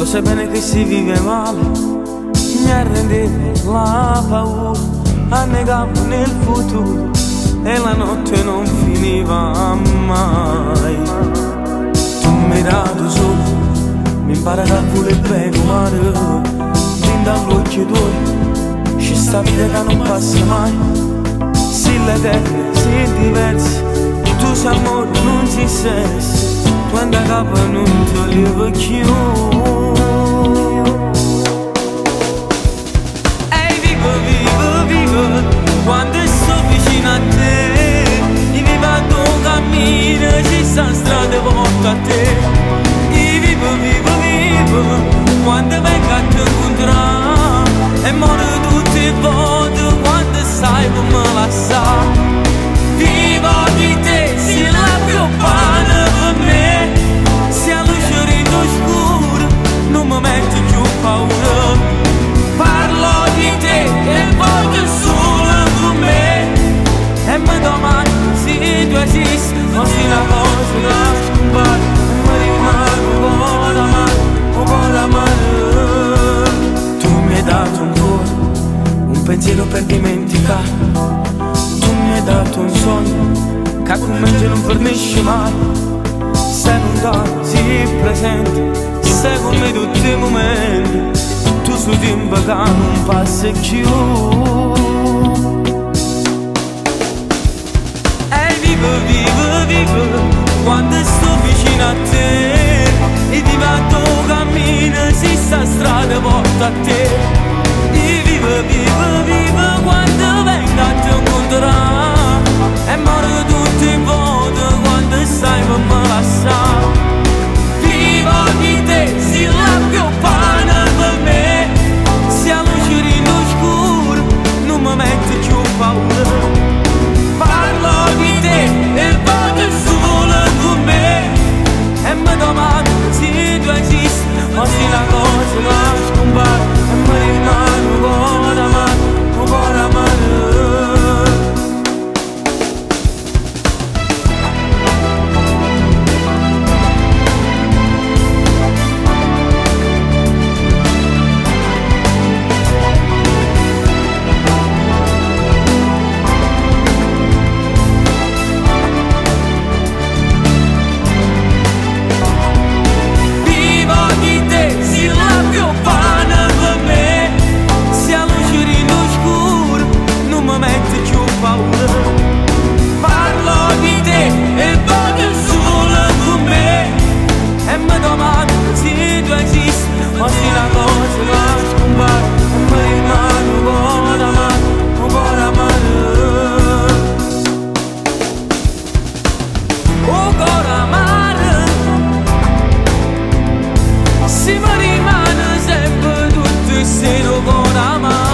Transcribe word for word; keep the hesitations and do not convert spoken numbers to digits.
sai bene che si vive male, mi arrendevo la paura, annegavo nel futuro e la notte non finiva mai. Tu mi hai dato solo, mi imparato a voler bene umare, fin dall'occhio tuoi, ci sta vita che non passa mai. Si le terre, si diversi, tu sei amore, non si sensi, quando a capo non ti levo più. Quando sto vicino a te, io vivo a tuo cammino, ci sta strada porta a te. Io vivo, vivo, vivo, quando vengo a te incontrare, e muore tutte le volte quando sai come la sa. Vivo di te, sei la più buona per me, sei la luce in oscuro, non mi metto più paura. Parlo di te e voglio solo con me, e mi domando se tu esisti o se la cosa la scompare, e mi rimane un po' da mano, un po' da mano. Tu mi hai dato un cuore, un pensiero per dimenticare, tu mi hai dato un sogno che con me non fornisce mai. Sei lontano, sei presente, sei con me tutti i momenti, tu su tempo che non passa più. E vivo, vivo, vivo, quando sto vicino a te, e divento cammino, se sta strada porta a te. E vivo, vivo, vivo, quando vengo a te incontrare, e muore tutte le volte quando sai come la sa. Vivo di te, sei la più buona per me, sei la luce in oscuro, non mi metti più paura. Parlo di te e voglio solo con me, e mi domando se tu esisti o se la cosa la scompare, e mi rimane un po' da mano, un po' da mano. Parlo di te e voglio solo con me, e mi domando se tu esisti o se la cosa la scompare, e mi rimane un po' da mano, un po' da mano. Un po' da mano, se mi rimane sempre tutto il seno con la mano.